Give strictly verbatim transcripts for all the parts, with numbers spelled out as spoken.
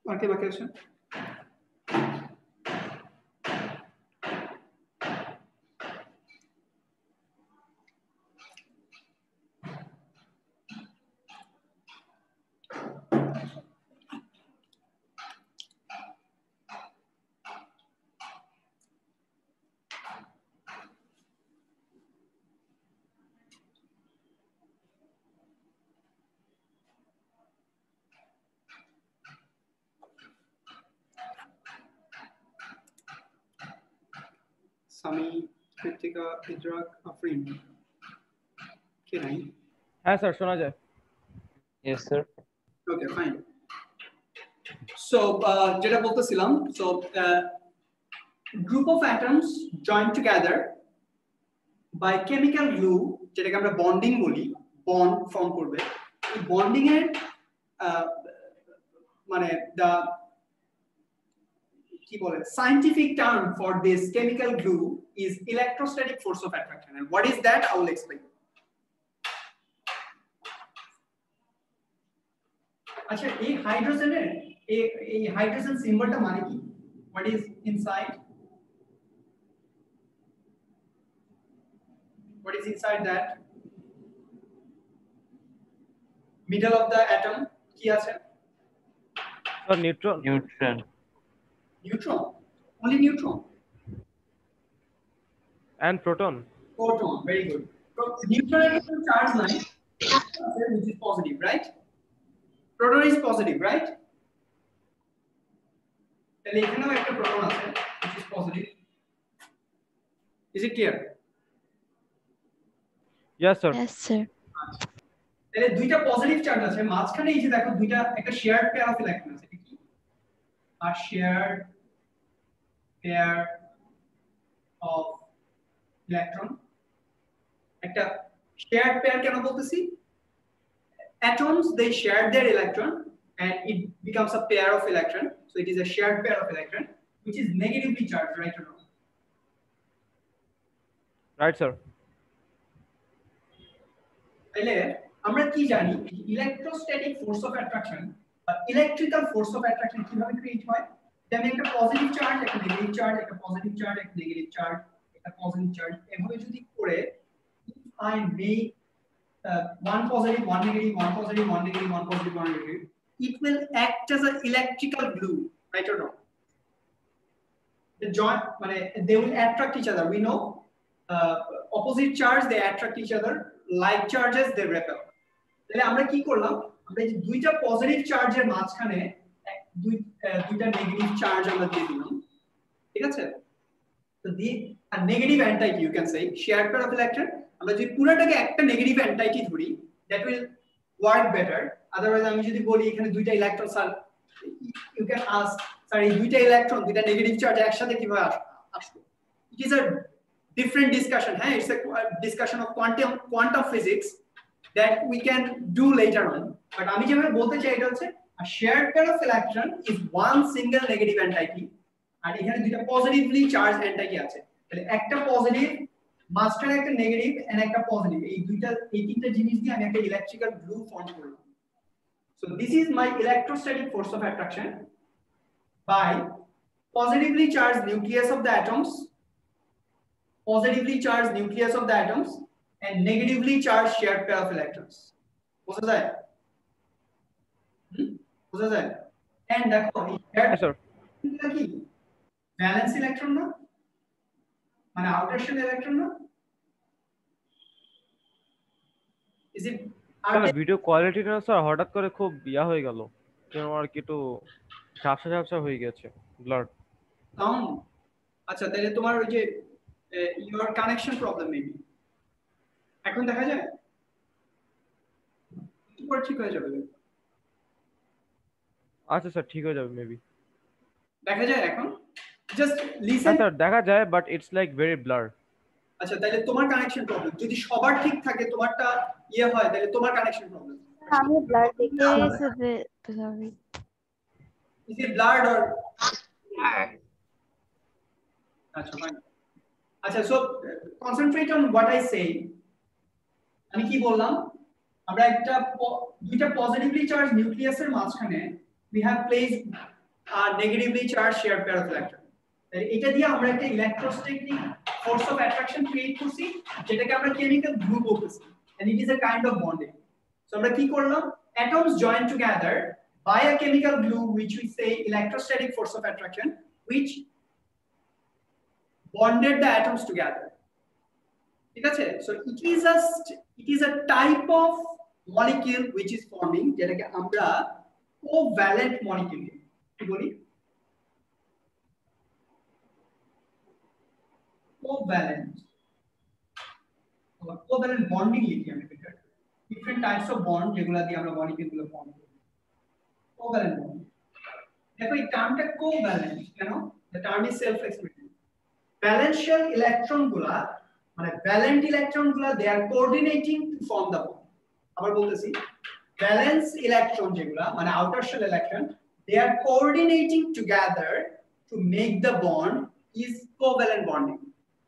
আর কে বাকি আছে? Sami, Kritika, Idrak, Afrin. Can I? হ্যাঁ স্যার শোনা যায়। Yes sir. Okay, fine. So, uh, যেটা বলতেছিলাম, so uh, group of atoms joined together by chemical glue, যেটাকে আমরা bonding বলি, bond form করবে। এই bonding এর uh, মানে the কি বলে scientific term for this chemical glue is electrostatic force of attraction. And what is that? I will explain. আচ্ছা, এই হাইড্রোজেনের এই এই হাইড্রোজেন সিম্বলটা মানে কি? What is inside? What is inside that? Middle of the atom কি আছে? Sir neutron. Neutron. Neutron. Only neutron. And proton. Proton. Very good. So neutron has a charge line, which is positive, right? Proton is positive, right? তাহলে এখানেও একটা proton আছে, which is positive. Is it clear? Yes sir. Yes sir. তাহলে দুইটা positive charge আছে, মাঝখানে এই যে দেখো দুইটা একটা শেয়ার্ড পেয়ার অফ ইলেকট্রন আছে, কি? A shared pair of electron. একটা shared pair কেন বলতেছি? Atoms, they share their electron and it becomes a pair of electron. So it is a shared pair of electron which is negatively charged, right or wrong? Right sir. তাহলে আমরা কি জানি electrostatic force of attraction বা electrical force of attraction কিভাবে create হয়? যে আমি একটা পজিটিভ চার্জ, একটা নেগেটিভ চার্জ, একটা পজিটিভ চার্জ, একটা নেগেটিভ চার্জ, একটা পজিটিভ চার্জ এভাবে যদি করে I make uh, one positive, one negative, one positive, one negative, one positive, one negative, it will act as an electrical glue, right or wrong? The joint, they will attract each other. We know uh, opposite charge they attract each other, like charges they repel. তাহলে আমরা কি করলাম? আমরা এই দুইটা positive চার্জের মাঝখানে দুই দুইটা নেগেটিভ চার্জ আমরা দিয়ে দিলাম, ঠিক আছে? তো দি a negative entity you can say shared pair of electron. আমরা যদি পুরোটাকে একটা নেগেটিভ এন্টাইটি ধরি, that will work better. Otherwise আমি যদি বলি এখানে দুইটা electron sir, you can ask sir এই দুইটা ইলেকট্রন দুইটা নেগেটিভ চার্জ একসাথে কিভাবে আসবে? It is a different discussion. Hey, it's a discussion of quantum quantum physics that we can do later on. But আমি যেভাবে বলতে চাই এটা হচ্ছে a shared pair of electron is one single negative entity আর এখানে দুইটা পজিটিভলি চার্জ এন্টাইটি আছে। তাহলে একটা পজিটিভ মাঝখানে একটা নেগেটিভ এন্ড একটা পজিটিভ, এই দুইটা এই তিনটা জিনিস দিয়ে আমি একটা ইলেকট্রিক্যাল গ্লু ফর্ম করলাম। So this is my electrostatic force of attraction by positively charged nucleus of the atoms, positively charged nucleus of the atoms and negatively charged shared pair of electrons. বোঝা যায়? হুম বোঝা যায়? And দেখো এই shared Yes sir. কি valence electron না, মানে outer shell electron না? ইজ ইট স্যার ভিডিও কোয়ালিটিটা স্যার হঠাৎ করে খুব ইয়া হয়ে গেল, কেন আর কি একটু ঝাপসা ঝাপসা হয়ে গেছে, ব্লার সাউন্ড? আচ্ছা তাহলে তোমার ওই যে ইওর কানেকশন প্রবলেম মেবি। এখন দেখা যায়? পরে ঠিক হয়ে যাবে। আচ্ছা স্যার ঠিক হয়ে যাবে মেবি। দেখা যায় এখন? Just listen. হ্যাঁ স্যার দেখা যায়, but it's like very blur. আচ্ছা তাহলে তোমার কানেকশন প্রবলেম। যদি সবার ঠিক থাকে তোমারটা ইয়ে হয় তাহলে তোমার কানেকশন প্রবলেম। আমি ব্লার দেখে sorry. Is it blurred or? আচ্ছা ফাইন। আচ্ছা so concentrate on what I say. আমি কি বললাম? আমরা একটা দুইটা পজিটিভলি চার্জ নিউক্লিয়াসের মাঝখানে we have placed uh, negatively charged shared pair of electrons. এটা দিয়ে আমরা একটা electrostatic force of attraction create করছি যেটাকে আমরা কেমিক্যাল গ্লু বলতেছি and it is a kind of bonding. So আমরা কি করলাম, atoms join together by a chemical glue which we say electrostatic force of attraction which bonded the atoms together. ঠিক আছে? So it is a it is a type of molecule which is forming যেটাকে আমরা covalent molecule কি বলি, covalent or covalent bonding লিখি আমি এটা, different types of bond যেগুলা দিয়ে আমরা molecule গুলো form করি, covalent bond. দেখো এই টার্মটা covalent কেন, the term is self explanatory. Valential electron গুলা মানে valent electron গুলা they are coordinating to form the bond. আবার বলতেছি, valence electron যেগুলা মানে outer shell electron they are coordinating together to make the bond is covalent bonding.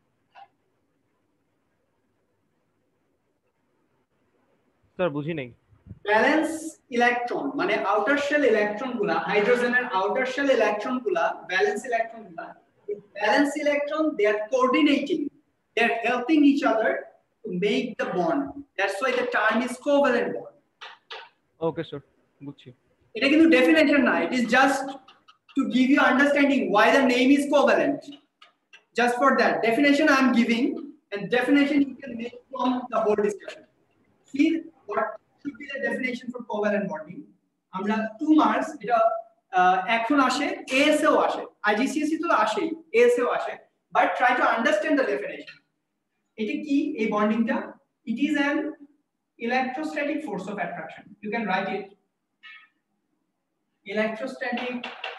Sir বুঝি নাই। valence electron মানে outer shell electron গুলা হাইড্রোজেনের outer shell electron গুলা valence electron গুলা valence electron they are coordinating, they are helping each other to make the bond, that's why the term is covalent bond. Okay sir বুঝছি। এটা কিন্তু definition না, it is just to give you understanding why the name is covalent, just for that definition I am giving, and definition you can make from the whole discussion. See what should be the definition for covalent bonding. আমরা two marks এটা এখন আসে, AESA ও আসে, IGCSE তো আসেই, AESA ও আসে, but try to understand the definition. এটা কি এই বন্ডিংটা, it is an electrostatic force of attraction, you can write it electrostatic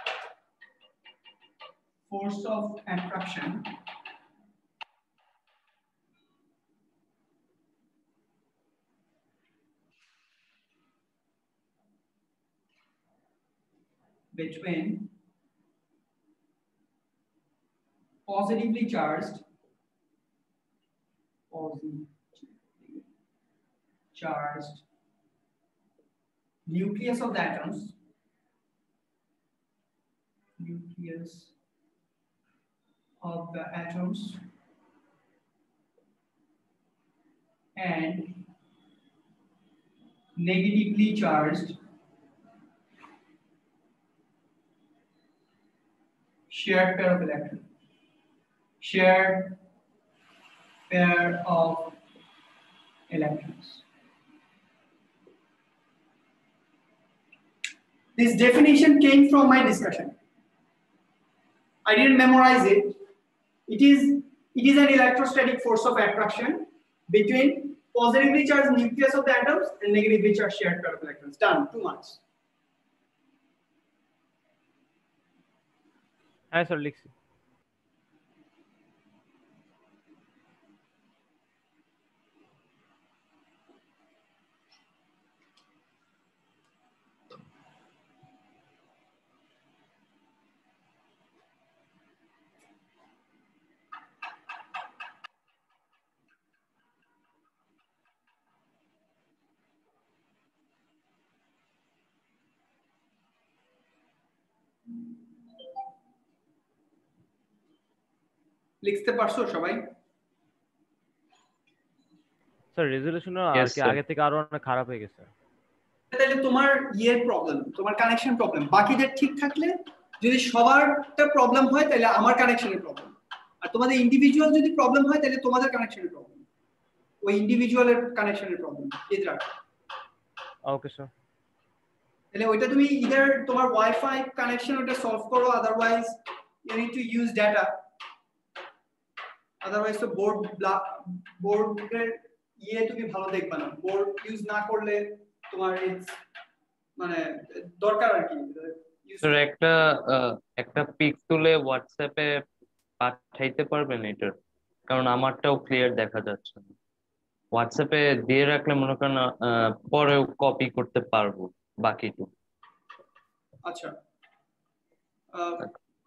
force of attraction between positively charged positively charged nucleus of the atoms nucleus of the atoms and negatively charged shared pair of electrons, shared pair of electrons. This definition came from my discussion. I didn't memorize it. It is it is an electrostatic force of attraction between positively charged nucleus of the atoms and negatively charged shared pair of electrons. Done. Two marks. হ্যাঁ sir লিখছি। লিখতে পারছো সবাই? Sir resolution আর কি আগে থেকে আরো অনেক খারাপ হয়ে গেছে। তাহলে তোমার ইয়ের প্রবলেম, তোমার কানেকশন প্রবলেম, বাকিদের ঠিক থাকলে, যদি সবারটা প্রবলেম হয় তাহলে আমার কানেকশনের প্রবলেম, আর তোমাদের ইন্ডিভিজুয়াল যদি প্রবলেম হয় তাহলে তোমাদের কানেকশনের প্রবলেম, ওই ইন্ডিভিজুয়ালের কানেকশনের প্রবলেম এদের। Okay sir. তাহলে ওইটা তুমি ইদার তোমার ওয়াইফাই কানেকশন ওটা সলভ করো, otherwise you need to use data, otherwise তো বোর্ড বোর্ডের ইয়ে তুমি ভালো দেখবা না, বোর্ড ইউজ না করলে তোমার মানে দরকার আর কি। স্যার একটা একটা পিক তুলে হোয়াটসঅ্যাপে পাঠাইতে পারবেন এটার, কারণ আমারটাও ক্লিয়ার দেখা যাচ্ছে না। হোয়াটসঅ্যাপে দিয়ে রাখলে মনে করেন পরেও কপি করতে পারবো বাকিটুকু। আচ্ছা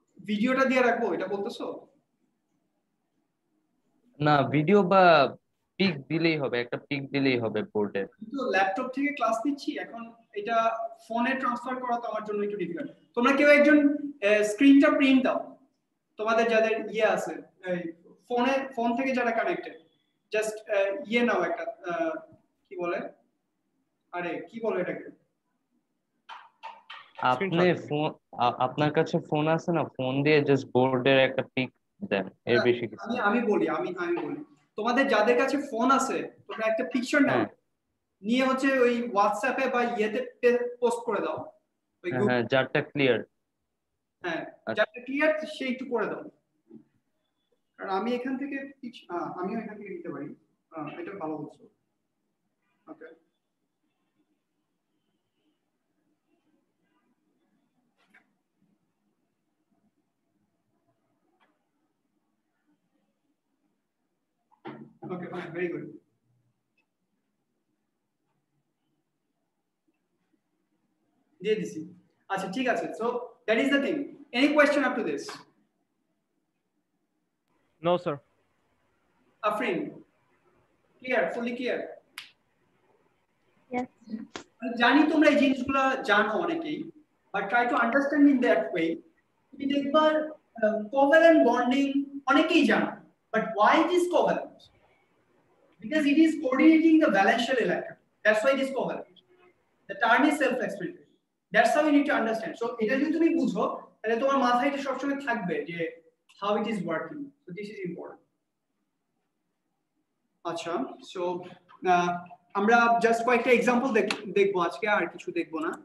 ভিডিওটা দিয়ে রাখবো এটা বলতেছো? না ভিডিও বা পিক দিলেই হবে, একটা পিক দিলেই হবে বোর্ডে। তো ল্যাপটপ থেকে ক্লাস নিচ্ছি এখন, এটা ফোনে ট্রান্সফার করা তো আমার জন্য একটু ডিফিকাল্ট। তোমরা কেউ একজন স্ক্রিনটা প্রিন্ট দাও, তোমাদের যাদের ইয়ে আছে ফোনে, ফোন থেকে যারা কানেক্টেড, জাস্ট ইয়ে নাও একটা, কি বলে, আরে কি বলে এটাকে, আপনি ফোন, আপনার কাছে ফোন আছে না, ফোন দিয়ে জাস্ট বোর্ডের একটা পিক দেন, এর বেশি কিছু আমি না। আমি বলি আমি আমি বলি তোমাদের যাদের কাছে ফোন আছে তোমরা একটা পিকচার নাও, হ্যাঁ নিয়ে হচ্ছে ওই হোয়াটসঅ্যাপে বা ইয়েতে পোস্ট করে দাও ওই হ্যাঁ গ্রুপ। হ্যাঁ, যারটা ক্লিয়ার। হ্যাঁ যাতে ক্লিয়ার সে একটু করে দাও, কারণ আমি এখান থেকে পিক- আহ, আমিও এখান থেকে নিতে পারি। আহ, এটা ভালো বলছো। Okay okay fine, very good. দিয়ে দিছি। আচ্ছা ঠিক আছে, so that is the thing. Any question up to this? No sir. Afrin, clear, fully clear? Yes. জানি তোমরা এই জিনিসগুলো জানো অনেকেই, but try to understand in that way. তুমি দেখবা কোভ্যালেন্ট বন্ডিং অনেকেই জানো, but why it is covalent? Because it is coordinating the valential electron. That's why it is covalent. The term is self-explanatory. That's how you need to understand. So এটা যদি তুমি বুঝো তাহলে তোমার মাথায় এটা সবসময় থাকবে যে how it is working. So this is important. আচ্ছা, সো আমরা জাস্ট কয়েকটা এক্সাম্পল দেখবো আজকে, আর কিছু দেখবো না।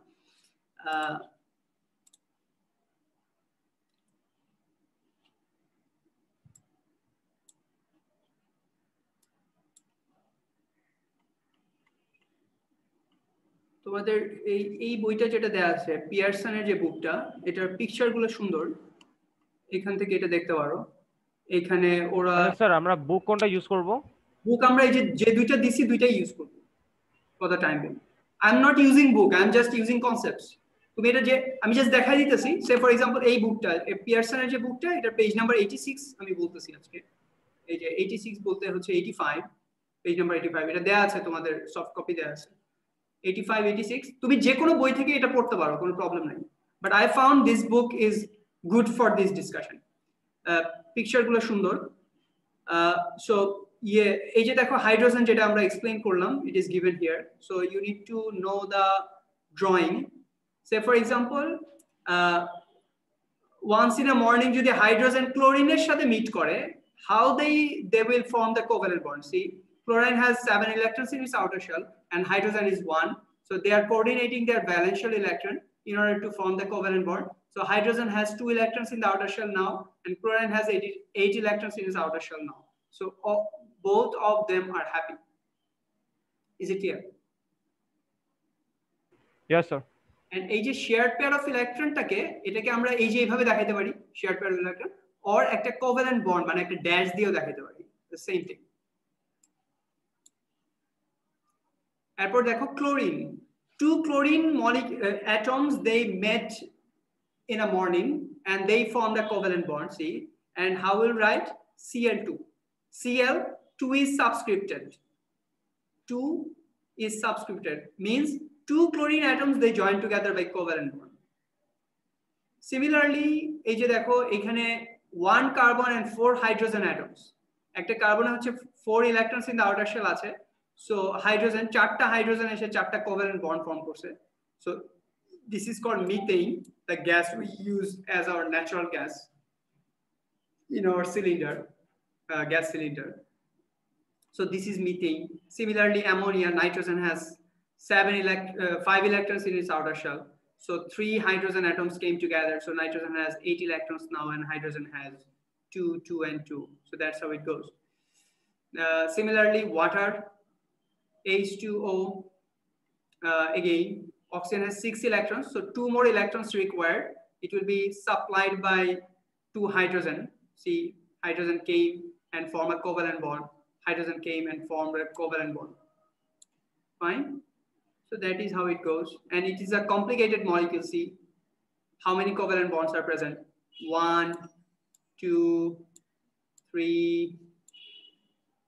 তোমাদের এই এই বইটা যেটা দেয়া আছে পিয়ারসনের যে বুকটা, এটার পিকচার গুলো সুন্দর, এখান থেকে এটা দেখতে পারো। এখানে ওরা স্যার আমরা বুক কোনটা ইউজ করব? বুক আমরা এই যে যে দুইটা দিছি দুইটাই ইউজ করব for the time being. I am not using book, I am just using concepts. তুমি এটা যে আমি জাস্ট দেখাই দিতেছি, সে ফর এক্সাম্পল এই বুকটা পিয়ারসনের যে বুকটা, এটা পেজ নাম্বার এইটি সিক্স আমি বলতেছি আজকে। এই যে এইটি সিক্স বলতে হচ্ছে eighty five, page number eighty five, এটা দেয়া আছে তোমাদের সফট কপি দেয়া আছে এইটি ফাইভ এইটি সিক্স। তুমি যে কোনো বই থেকে এটা পড়তে পারো, কোনো প্রবলেম নাই, but I found this book is good for this discussion. Picture গুলো সুন্দর। সো ইয়ে এই যে দেখো হাইড্রোজেন যেটা আমরা এক্সপ্লেইন করলাম, it is given here. So you need to know the drawing. Say for example once in a morning যদি হাইড্রোজেন ক্লোরিনের সাথে মিট করে, how they they will form the covalent bond. See, chlorine has seven electrons in its outer shell and hydrogen is one, so they are coordinating their valential electron in order to form the covalent bond. So hydrogen has two electrons in the outer shell now, and chlorine has eight, eight electrons in its outer shell now. So all, both of them are happy. Is it clear? Yes sir. And এই যে shared pair of ইলেকট্রনটাকে, এটাকে আমরা এই যে এইভাবে দেখাইতে পারি shared pair of electron, or একটা কোভ্যালেন্ট বন্ড মানে একটা ড্যাশ দিয়েও দেখাইতে পারি, দ্য সেম থিং। এরপর দেখো chlorine, two chlorine molecule uh, atoms they met in a morning and they formed a covalent bond. See, and how we'll write C L two. C L two is subscripted. two is subscripted means two chlorine atoms they join together by covalent bond. Similarly, এই যে দেখো এখানে one carbon and four hydrogen atoms. একটা কার্বনে হচ্ছে four electrons in the outer shell আছে, so hydrogen চারটা hydrogen এসে চারটা covalent bond form করছে। So this is called methane, the gas we use as our natural gas in our cylinder, uh, gas cylinder. So this is methane. Similarly, ammonia, nitrogen has seven elect uh, five electrons in its outer shell. So three hydrogen atoms came together. So nitrogen has eight electrons now, and hydrogen has two, two, and two. So that's how it goes. Uh, similarly, water, H two O. Uh, again, oxygen has six electrons. So two more electrons required. It will be supplied by two hydrogen. See, hydrogen came and formed a covalent bond. Hydrogen came and formed a covalent bond. Fine. So that is how it goes. And it is a complicated molecule. See how many covalent bonds are present. One, two, three,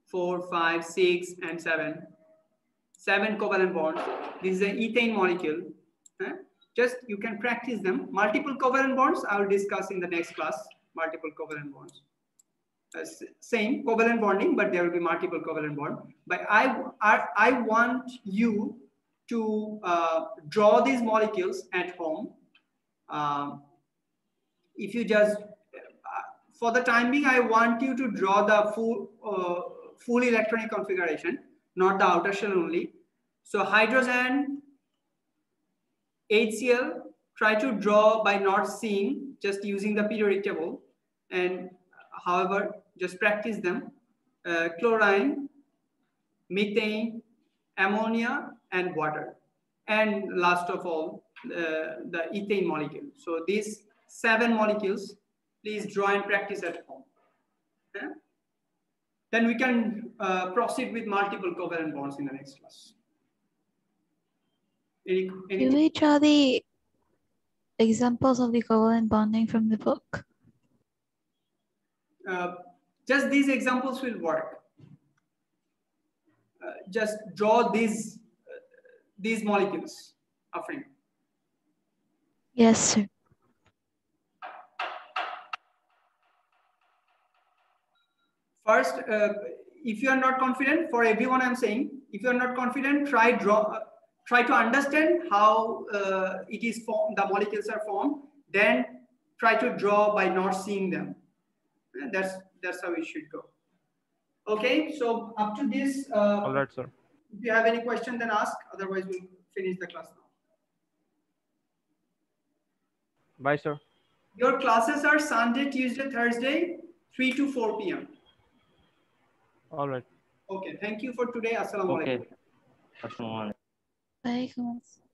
four, five, six, and seven. Seven covalent bonds. This is an ethane molecule. Huh? Just you can practice them. Multiple covalent bonds I will discuss in the next class. Multiple covalent bonds. Uh, same covalent bonding, but there will be multiple covalent bond. But I, I, I want you to uh, draw these molecules at home. Um, if you just, uh, for the time being, I want you to draw the full, uh, full electronic configuration, not the outer shell only. So hydrogen, H C l, try to draw by not seeing, just using the periodic table. And however, just practice them. Uh, chlorine, methane, ammonia, and water. And last of all, uh, the ethane molecule. So these seven molecules, please draw and practice at home. Okay? Then we can uh, proceed with multiple covalent bonds in the next class. Any, any Do we draw the examples of the covalent bonding from the book? Uh, just these examples will work. Uh, just draw these uh, these molecules, Afrin. Yes, sir. First, uh, if you are not confident, for everyone I'm saying, if you are not confident, try draw, uh, try to understand how uh, it is formed, the molecules are formed, then try to draw by not seeing them. And that's that's how it should go. Okay, so up to this. Uh, All right, sir. If you have any question, then ask. Otherwise, we'll finish the class now. Bye, sir. Your classes are Sunday, Tuesday, Thursday, three to four P M All right. Okay, thank you for today. Assalamu alaikum. Okay. Assalamu alaikum. Bye, guys.